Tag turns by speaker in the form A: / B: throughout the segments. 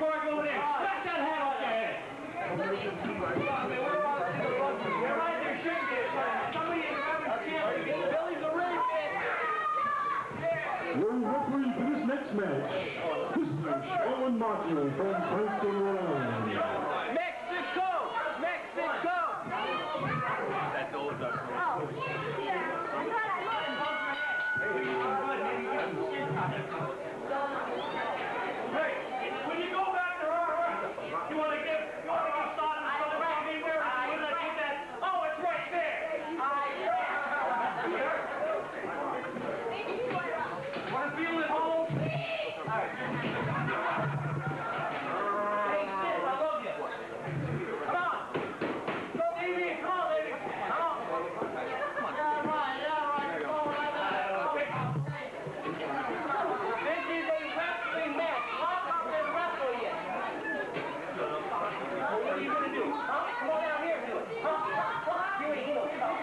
A: before I go in there. Smack that hat off your head. You're right there, shouldn't you? Somebody is having a chance to get Billy's a ring.
B: Your referee for this next match, Mr. Owen Martin from Princeton, Rhode Island.
A: Mexico! Mexico! That's old duck. Oh, hey, when you go back to her, you want to get started on anywhere? Where did I put that? Oh, it's right there. Want to feel at home? All right. Hey, sis, I love you. Come on. Go, baby. Come on, baby. Come on. Yeah, right. Go right now. This is a wrestling match. Lock up and wrestle you. What are you going to do? Huh? Come on down here and do it. Huh? You ain't going to stop.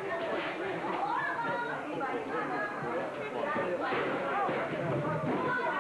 A: Come on.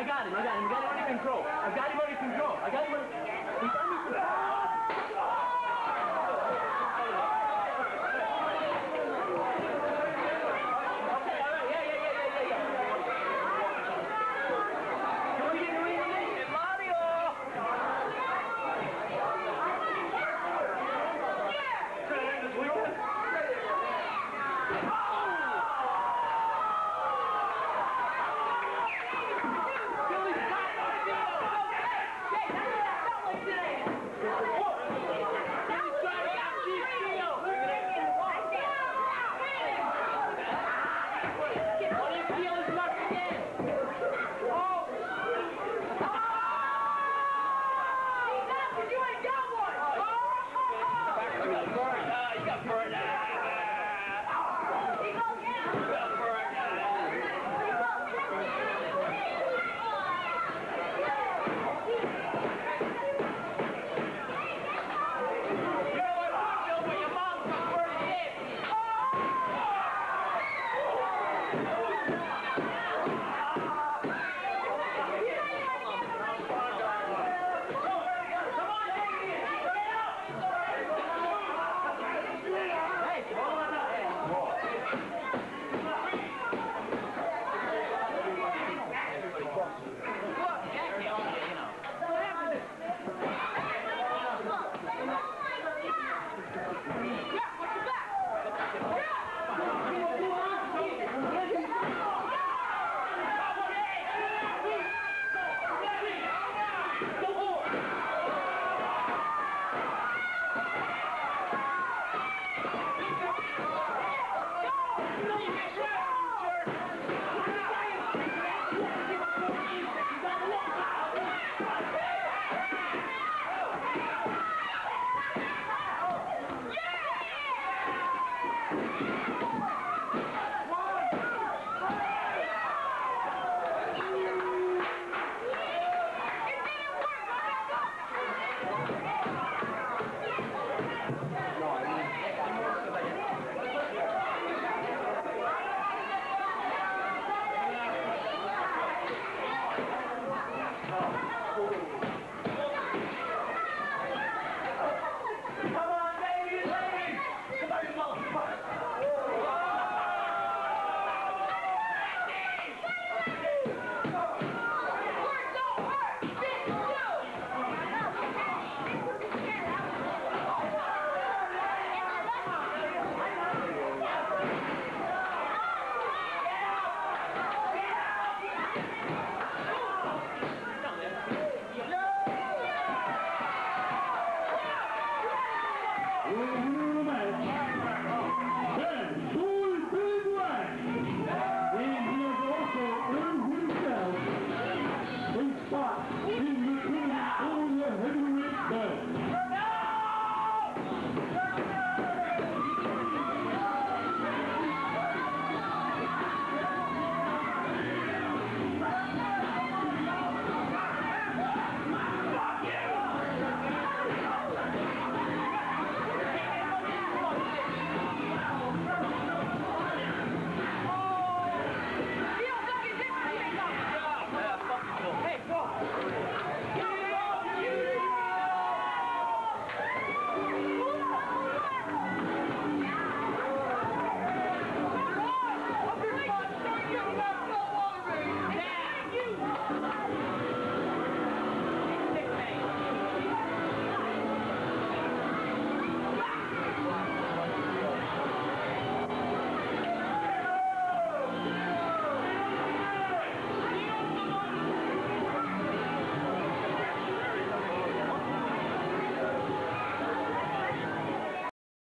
A: I got him. I got him under control. I got him under control. He's under control.